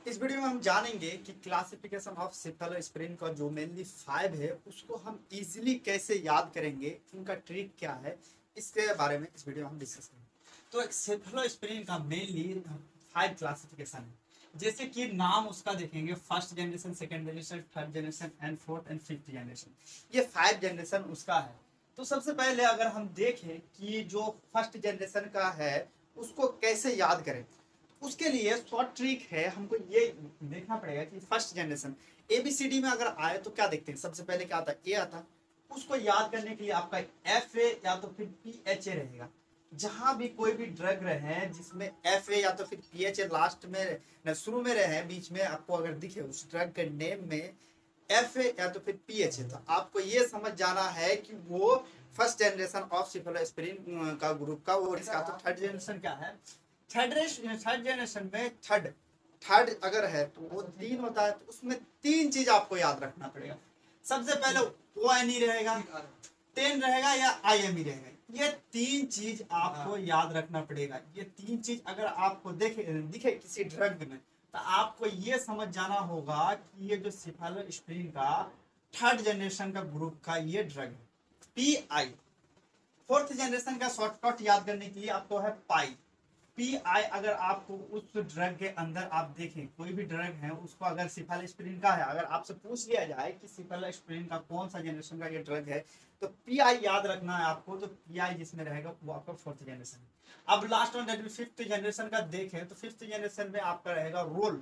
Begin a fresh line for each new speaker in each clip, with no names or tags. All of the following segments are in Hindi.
इस वीडियो में हम जानेंगे कि क्लासिफिकेशन ऑफ सेफेलोस्प्रिन का जो मेनली 5 है उसको हम इजीली कैसे याद करेंगे, उनका ट्रिक क्या है, इसके बारे में इस वीडियो में हम डिस्कस करेंगे। तो एक सेफेलोस्प्रिन का मेनली 5 क्लासिफिकेशन है। जैसे कि नाम उसका देखेंगे, first generation, second generation, third generation and fourth and fifth generation, ये 5 जनरेशन उसका है। तो सबसे पहले अगर हम देखें कि जो फर्स्ट जनरेशन का है उसको कैसे याद करें, उसके लिए शॉर्ट ट्रिक है। हमको ये देखना पड़ेगा कि फर्स्ट जनरेशन ABCD में अगर आए तो क्या देखते हैं। सबसे पहले क्या आता है, ए आता। उसको याद करने के लिए आपका FA या तो फिर PHA रहेगा। जहां भी कोई भी ड्रग रहे जिसमें FA या तो फिर PHA लास्ट में शुरू में रहे, बीच में आपको अगर दिखे उस ड्रग के नेम में FA या तो फिर PHA, तो आपको ये समझ जाना है कि वो फर्स्ट जनरेशन ऑफ सेफेलोस्प्रिन का ग्रुप का वो इसका। तो थर्ड जनरेशन क्या है, थर्ड जनरेशन में थर्ड अगर है तो वो 3 होता है। तो उसमें 3 चीज आपको याद रखना पड़ेगा। सबसे पहले ONE रहेगा, 10 रहेगा या IME रहेगा। ये 3 चीज आपको याद रखना पड़ेगा। ये 3 चीज अगर आपको दिखे किसी ड्रग में तो आपको ये समझ जाना होगा कि ये जो सेफेलोस्प्रिन का थर्ड जनरेशन का ग्रुप का ये ड्रग है, PI। फोर्थ जनरेशन का शॉर्टकट याद करने के लिए आपको है पाई। PI अगर आपको उस ड्रग के अंदर आप देखें, कोई भी ड्रग है उसको अगर सेफेलोस्प्रिन का है, अगर आपसे पूछ लिया जाए कि सेफेलोस्प्रिन का कौन सा जनरेशन का ये ड्रग है तो PI याद रखना है आपको। तो PI जिसमें रहेगा वो आपका फोर्थ जनरेशन है। अब लास्ट वन फिफ्थ जनरेशन का देखें तो फिफ्थ जनरेशन में आपका रहेगा रोल,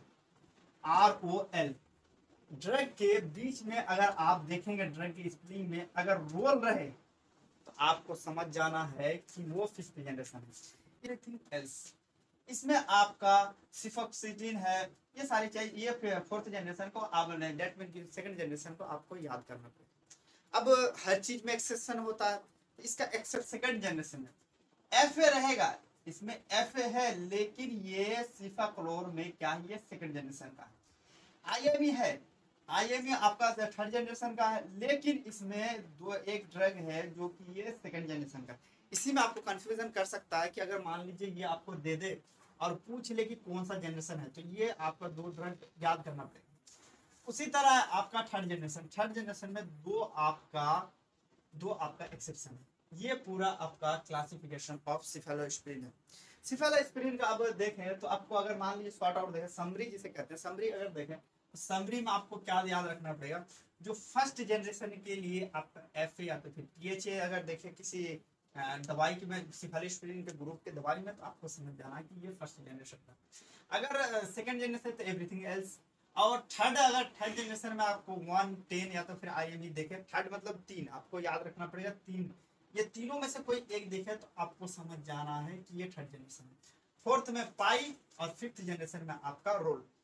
ROL। ड्रग के बीच में अगर आप देखेंगे, ड्रग की स्पेलिंग में अगर रोल रहे तो आपको समझ जाना है कि वो फिफ्थ जनरेशन है। एवरीथिंग एल्स, इसमें आपका सिफॉक्सिडिन है, ये सारी चीज, ये फोर्थ जनरेशन को आप डेट मीन सेकंड जनरेशन को आपको याद करना पड़ेगा। अब हर चीज में एक्सेप्शन होता है, इसका एक्सेप्ट सेकंड जनरेशन में FA रहेगा। इसमें FA है लेकिन ये सिफाक्लोर में क्या है, ये सेकंड जनरेशन का है। IME है, IME आपका थर्ड जनरेशन का है लेकिन इसमें एक ड्रग है जो कि ये सेकंड जनरेशन का है। इसी में आपको कंफ्यूजन कर सकता है कि अगर मान लीजिए ये आपको दे दे और पूछ ले कि कौन सा जनरेशन है, तो ये आपका 2 ड्रग याद करना पड़ेगा। उसी तरह आपका थर्ड जनरेशन में दो आपका एक्सेप्शन है। ये पूरा आपका क्लासिफिकेशन ऑफ सेफेलोस्प्रिन है। सेफेलोस्प्रिन का अब देखें तो आपको अगर मान लीजिए शॉर्ट आउट देखें, समरी जिसे कहते हैं, समरी अगर देखें तो समरी में आपको क्या याद रखना पड़ेगा। जो फर्स्ट जनरेशन के लिए आपका FA या तो फिर PHA अगर देखें किसी दवाई की में सेफेलोस्प्रिन के ग्रुप के दवाई में, तो आपको समझ जाना है कि ये फर्स्ट जनरेशन का। अगर सेकंड जनरेशन तो एवरीथिंग एल्स। और अगर थर्ड जनरेशन में आपको 1, 10 या तो फिर IME देखे, थर्ड मतलब 3 आपको याद रखना पड़ेगा। 3, ये तीनों में से कोई एक देखे तो आपको समझ जाना है कि ये थर्ड जनरेशन है। फोर्थ में पाई और फिफ्थ जनरेशन में आपका रोल।